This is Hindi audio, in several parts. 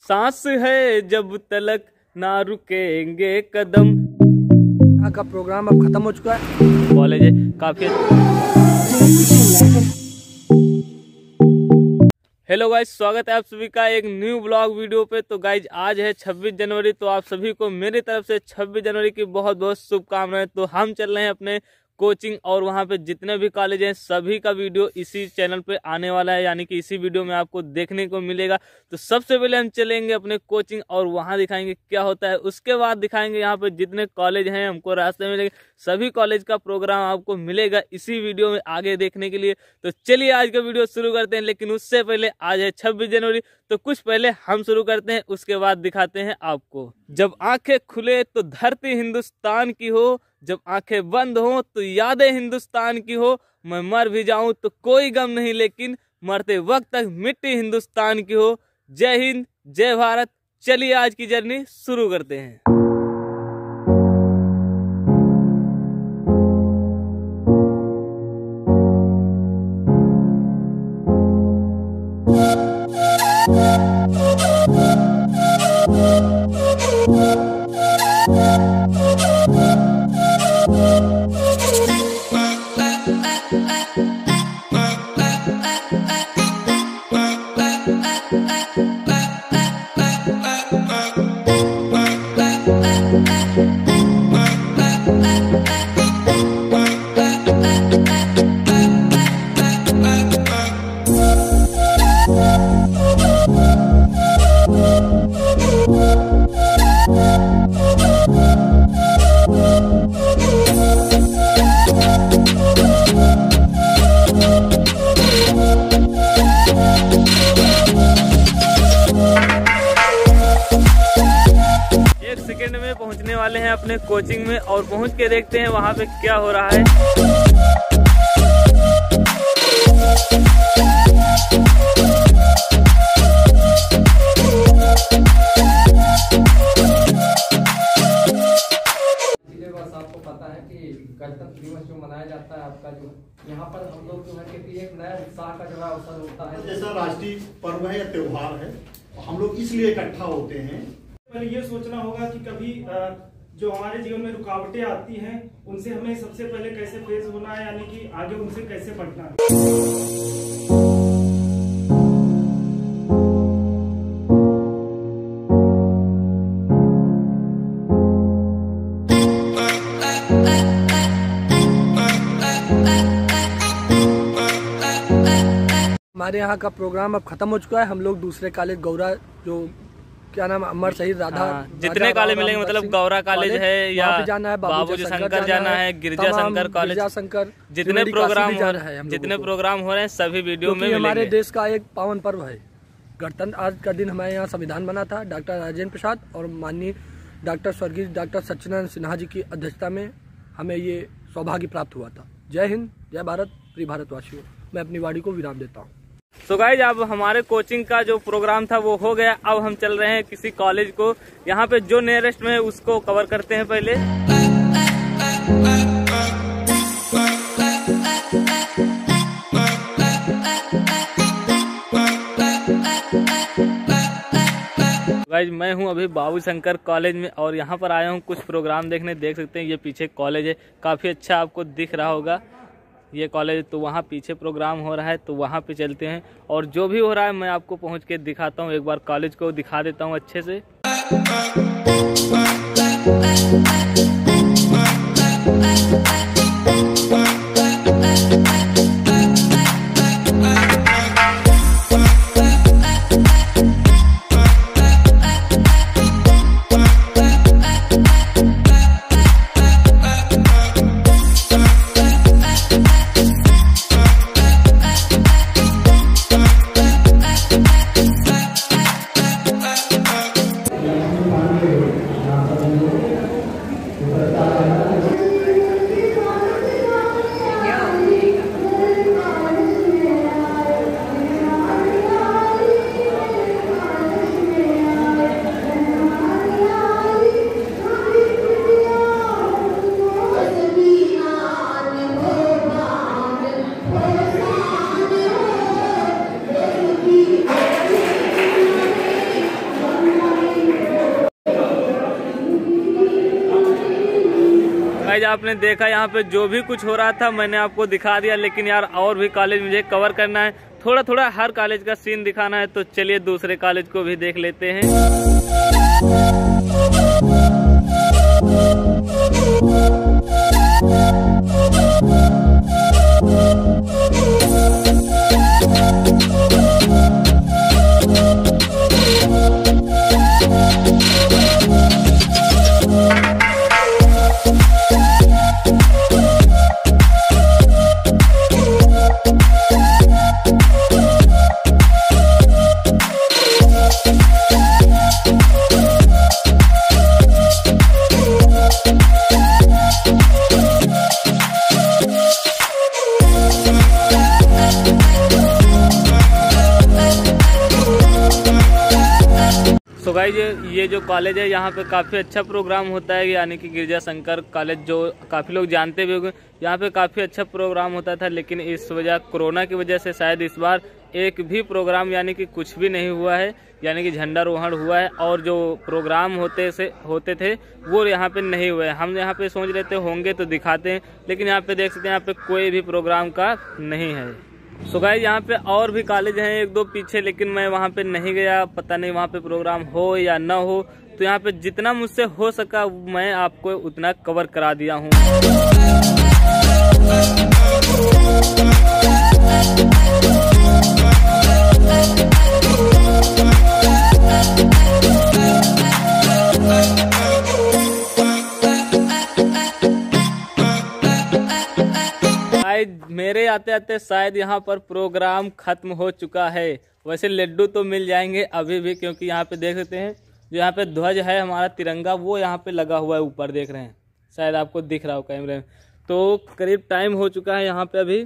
सांस है जब तलक ना रुकेंगे कदम। यहाँ का प्रोग्राम अब खत्म हो चुका है। कॉलेज है काफी। हेलो गाइज, स्वागत है आप सभी का एक न्यू ब्लॉग वीडियो पे। तो गाइज आज है 26 जनवरी, तो आप सभी को मेरी तरफ से 26 जनवरी की बहुत बहुत शुभकामनाएं। तो हम चल रहे हैं अपने कोचिंग और वहाँ पे जितने भी कॉलेज हैं सभी का वीडियो इसी चैनल पे आने वाला है, यानी कि इसी वीडियो में आपको देखने को मिलेगा। तो सबसे पहले हम चलेंगे अपने कोचिंग और वहाँ दिखाएंगे क्या होता है। उसके बाद दिखाएंगे यहाँ पे जितने कॉलेज हैं हमको रास्ते में मिलेंगे, सभी कॉलेज का प्रोग्राम आपको मिलेगा इसी वीडियो में आगे देखने के लिए। तो चलिए आज का वीडियो शुरू करते हैं, लेकिन उससे पहले आज है 26 जनवरी, तो कुछ पहले हम शुरू करते हैं, उसके बाद दिखाते हैं आपको। जब आंखें खुले तो धरती हिंदुस्तान की हो, जब आंखें बंद हो तो यादें हिंदुस्तान की हो। मैं मर भी जाऊं तो कोई गम नहीं, लेकिन मरते वक्त तक मिट्टी हिंदुस्तान की हो। जय हिंद, जय भारत। चलिए आज की जर्नी शुरू करते हैं। सेकंड में पहुंचने वाले हैं अपने कोचिंग में और पहुंच के देखते हैं वहां पे क्या हो रहा है। बस आपको पता है कि गणतंत्र दिवस जो मनाया जाता है आपका, जो यहाँ पर हम लोग जो है कि एक नया उत्साह का जो है अवसर होता है। जैसा राष्ट्रीय पर्व है या त्योहार है, हम लोग इसलिए इकट्ठा होते हैं। पहले ये सोचना होगा कि कभी जो हमारे जीवन में रुकावटें आती हैं उनसे हमें सबसे पहले कैसे फेस होना है, यानी कि आगे उनसे कैसे बढ़ना है। हमारे यहाँ का प्रोग्राम अब खत्म हो चुका है। हम लोग दूसरे कॉलेज गौरा, जो क्या नाम, अमर शहीद राधा, जितने कॉलेज मिलेंगे, मतलब गौरा कॉलेज है या जाना है, बाबूजी शंकर जाना है, गिरजा शंकर कॉलेज, जितने प्रोग्राम हो रहे हैं सभी वीडियो में हमारे देश का एक पावन पर्व है गणतंत्र। आज का दिन हमारे यहाँ संविधान बना था डॉक्टर राजेंद्र प्रसाद और माननीय डॉक्टर स्वर्गीय डॉक्टर सच्चिदानंद सिन्हा जी की अध्यक्षता में हमें ये सौभाग्य प्राप्त हुआ था। जय हिंद, जय भारत, प्रिय भारतवासियों। मैं अपनी वाणी को विराम देता हूँ। तो गाइज अब हमारे कोचिंग का जो प्रोग्राम था वो हो गया। अब हम चल रहे हैं किसी कॉलेज को, यहाँ पे जो नियरेस्ट में है उसको कवर करते हैं पहले। गाइज मैं हूँ अभी बाबू शंकर कॉलेज में और यहाँ पर आया हूँ कुछ प्रोग्राम देखने। देख सकते हैं ये पीछे कॉलेज है, काफी अच्छा आपको दिख रहा होगा ये कॉलेज। तो वहाँ पीछे प्रोग्राम हो रहा है, तो वहाँ पे चलते हैं और जो भी हो रहा है मैं आपको पहुँच के दिखाता हूँ। एक बार कॉलेज को दिखा देता हूँ अच्छे से। गाइस आपने देखा यहाँ पे जो भी कुछ हो रहा था मैंने आपको दिखा दिया, लेकिन यार और भी कॉलेज मुझे कवर करना है, थोड़ा थोड़ा हर कॉलेज का सीन दिखाना है। तो चलिए दूसरे कॉलेज को भी देख लेते हैं। सो गाइस ये जो कॉलेज है यहाँ पे काफ़ी अच्छा प्रोग्राम होता है, यानी कि गिरजा शंकर कॉलेज जो काफ़ी लोग जानते भी होंगे। यहाँ पे काफ़ी अच्छा प्रोग्राम होता था, लेकिन इस वजह कोरोना की वजह से शायद इस बार एक भी प्रोग्राम यानी कि कुछ भी नहीं हुआ है, यानी कि झंडारोहण हुआ है और जो प्रोग्राम होते थे वो यहाँ पे नहीं हुए। हम यहाँ पे सोच रहे थे होंगे तो दिखाते हैं, लेकिन यहाँ पे देख सकते हैं यहाँ पे कोई भी प्रोग्राम का नहीं है। सो गाइस यहाँ पे और भी कॉलेज हैं एक दो पीछे, लेकिन मैं वहाँ पे नहीं गया, पता नहीं वहाँ पे प्रोग्राम हो या ना हो। तो यहाँ पे जितना मुझसे हो सका मैं आपको उतना कवर करा दिया हूँ। मेरे आते आते शायद यहाँ पर प्रोग्राम खत्म हो चुका है। वैसे लड्डू तो मिल जाएंगे अभी भी, क्योंकि यहाँ पे देख सकते हैं जो यहाँ पे ध्वज है हमारा तिरंगा वो यहाँ पे लगा हुआ है ऊपर, देख रहे हैं, शायद आपको दिख रहा हो कैमरे में। तो करीब टाइम हो चुका है, यहाँ पे अभी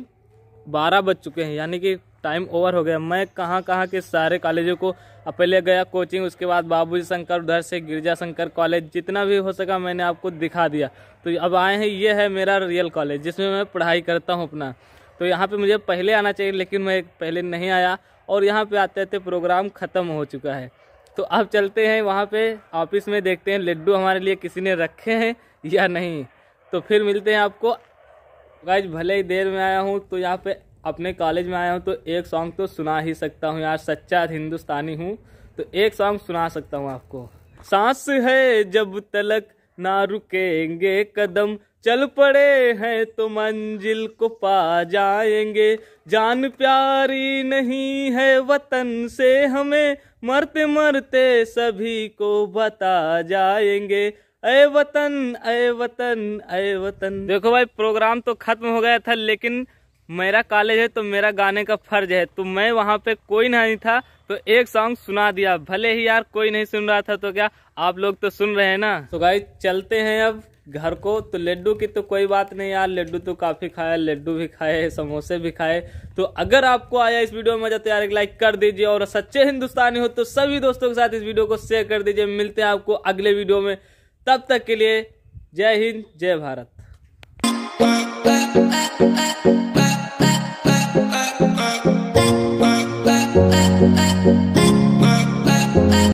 12 बज चुके हैं, यानी कि टाइम ओवर हो गया। मैं कहाँ के सारे कॉलेजों को पहले गया कोचिंग, उसके बाद बाबूजी शंकर, उधर से गिरजा शंकर कॉलेज, जितना भी हो सका मैंने आपको दिखा दिया। तो अब आए हैं, ये है मेरा रियल कॉलेज जिसमें मैं पढ़ाई करता हूँ अपना। तो यहाँ पे मुझे पहले आना चाहिए, लेकिन मैं पहले नहीं आया और यहाँ पे आते आते प्रोग्राम ख़त्म हो चुका है। तो अब चलते हैं वहाँ पे ऑफिस में, देखते हैं लड्डू हमारे लिए किसी ने रखे हैं या नहीं। तो फिर मिलते हैं आपको। गाइस भले ही देर में आया हूँ, तो यहाँ पे अपने कॉलेज में आया हूँ तो एक सॉन्ग तो सुना ही सकता हूँ यार, सच्चा हिंदुस्तानी हूँ तो एक सॉन्ग सुना सकता हूँ आपको। सांस है जब तलक ना रुकेंगे कदम, चल पड़े हैं तो मंजिल को पा जाएंगे, जान प्यारी नहीं है वतन से हमें, मरते मरते सभी को बता जाएंगे, ऐ वतन ऐ वतन ऐ वतन। देखो भाई प्रोग्राम तो खत्म हो गया था, लेकिन मेरा कॉलेज है तो मेरा गाने का फर्ज है। तो मैं वहाँ पे कोई नहीं था तो एक सॉन्ग सुना दिया, भले ही यार कोई नहीं सुन रहा था तो क्या आप लोग तो सुन रहे हैं ना। तो गाइस चलते हैं अब घर को। तो लड्डू की तो कोई बात नहीं यार, लड्डू तो काफ़ी खाया, लड्डू भी खाए, समोसे भी खाए। तो अगर आपको आया इस वीडियो में मजा तो यार एक लाइक कर दीजिए, और सच्चे हिंदुस्तानी हो तो सभी दोस्तों के साथ इस वीडियो को शेयर कर दीजिए। मिलते हैं आपको अगले वीडियो में, तब तक के लिए जय हिंद जय भारत।